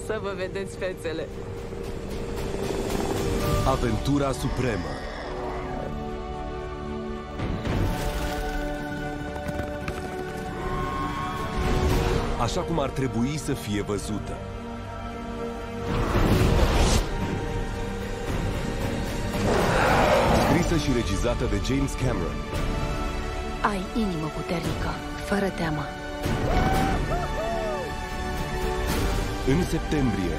Să vă vedeți fețele. Aventura supremă. Așa cum ar trebui să fie văzută. Scrisă și regizată de James Cameron. Ai inimă puternică, fără teamă. În septembrie.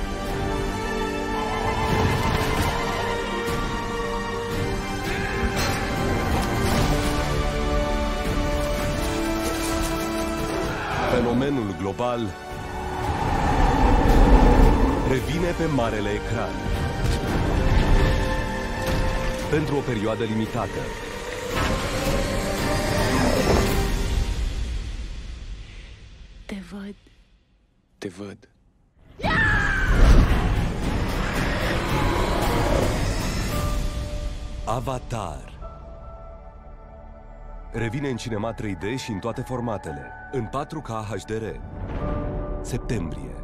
Fenomenul global revine pe marele ecran. Pentru o perioadă limitată. Te văd. Te văd. Avatar. Revine în cinema 3D și în toate formatele. În 4K HDR. Septembrie.